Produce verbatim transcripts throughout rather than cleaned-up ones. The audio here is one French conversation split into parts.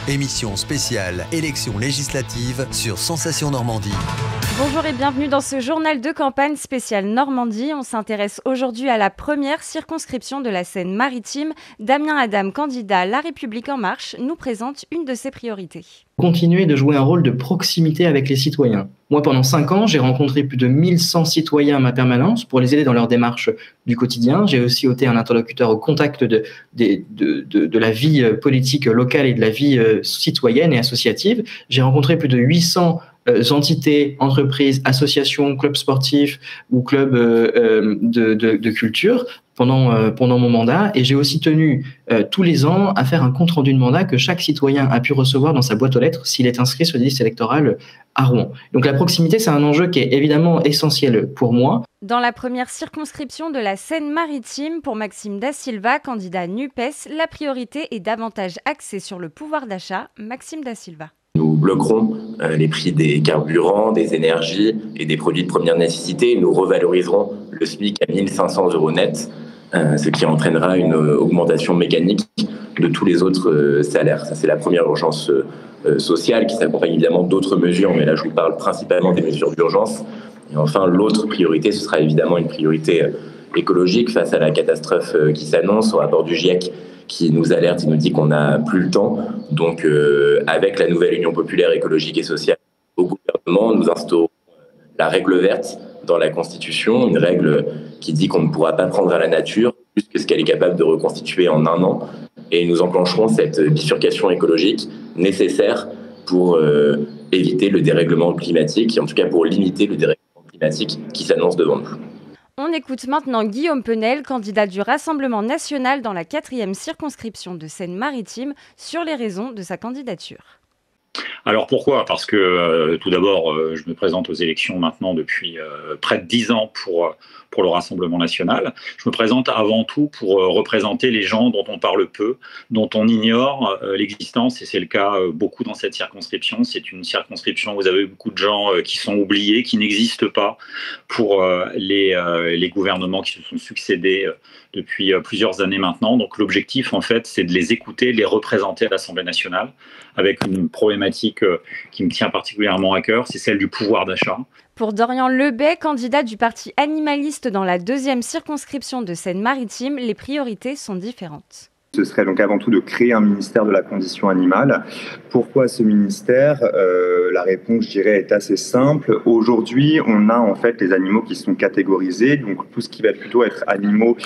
Émission spéciale élections législatives sur Sensation Normandie. Bonjour et bienvenue dans ce journal de campagne spécial Normandie. On s'intéresse aujourd'hui à la première circonscription de la Seine-Maritime. Damien Adam, candidat La République En Marche, nous présente une de ses priorités. Continuer de jouer un rôle de proximité avec les citoyens. Moi, pendant cinq ans, j'ai rencontré plus de mille cent citoyens à ma permanence pour les aider dans leurs démarches du quotidien. J'ai aussi été un interlocuteur au contact de, de, de, de, de la vie politique locale et de la vie citoyenne et associative. J'ai rencontré plus de huit cents euh, entités, entreprises, associations, clubs sportifs ou clubs euh, de, de, de culture pendant, euh, pendant mon mandat. Et j'ai aussi tenu euh, tous les ans à faire un compte-rendu de mandat que chaque citoyen a pu recevoir dans sa boîte aux lettres s'il est inscrit sur les listes électorales à Rouen. Donc la proximité, c'est un enjeu qui est évidemment essentiel pour moi. Dans la première circonscription de la Seine-Maritime, pour Maxime Da Silva, candidat NUPES, la priorité est davantage axée sur le pouvoir d'achat. Maxime Da Silva. Nous bloquerons euh, les prix des carburants, des énergies et des produits de première nécessité. Nous revaloriserons le SMIC à mille cinq cents euros net, euh, ce qui entraînera une augmentation mécanique de tous les autres euh, salaires. Ça, c'est la première urgence euh, sociale qui s'accompagne évidemment d'autres mesures, mais là, je vous parle principalement des mesures d'urgence. Et enfin, l'autre priorité, ce sera évidemment une priorité euh, écologique face à la catastrophe euh, qui s'annonce. Au rapport du GIEC qui nous alerte, il nous dit qu'on n'a plus le temps. Donc, euh, avec la nouvelle Union populaire écologique et sociale au gouvernement, nous instaurons la règle verte dans la Constitution, une règle qui dit qu'on ne pourra pas prendre à la nature plus que ce qu'elle est capable de reconstituer en un an. Et nous enclencherons cette bifurcation écologique nécessaire pour euh, éviter le dérèglement climatique, et en tout cas pour limiter le dérèglement climatique qui s'annonce devant nous. On écoute maintenant Guillaume Penel, candidat du Rassemblement national dans la quatrième circonscription de Seine-Maritime, sur les raisons de sa candidature. Alors pourquoi ? Parce que euh, tout d'abord, euh, je me présente aux élections maintenant depuis euh, près de dix ans pour, pour le Rassemblement national. Je me présente avant tout pour euh, représenter les gens dont on parle peu, dont on ignore euh, l'existence, et c'est le cas euh, beaucoup dans cette circonscription. C'est une circonscription où vous avez beaucoup de gens euh, qui sont oubliés, qui n'existent pas pour euh, les, euh, les gouvernements qui se sont succédés euh, depuis euh, plusieurs années maintenant. Donc l'objectif, en fait, c'est de les écouter, de les représenter à l'Assemblée nationale, avec une problématique qui me tient particulièrement à cœur, c'est celle du pouvoir d'achat. Pour Dorian Lebay, candidat du parti animaliste dans la deuxième circonscription de Seine-Maritime, les priorités sont différentes. Ce serait donc avant tout de créer un ministère de la condition animale. Pourquoi ce ministère ? euh, La réponse, je dirais, est assez simple. Aujourd'hui, on a en fait les animaux qui sont catégorisés. Donc tout ce qui va plutôt être animaux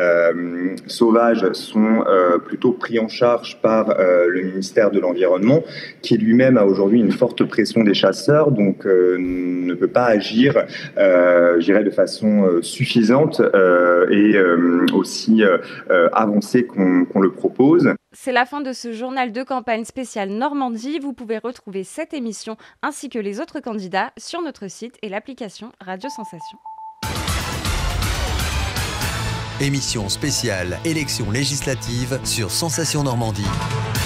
euh, sauvages sont euh, plutôt pris en charge par euh, le ministère de l'Environnement, qui lui-même a aujourd'hui une forte pression des chasseurs, donc euh, ne peut pas agir, euh, je dirais, de façon euh, suffisante euh, et euh, aussi euh, euh, avancée qu'on, qu'on le propose. C'est la fin de ce journal de campagne spécial Normandie. Vous pouvez retrouver cette émission ainsi que les autres candidats sur notre site et l'application Radio Sensation. Émission spéciale élections législatives sur Sensation Normandie.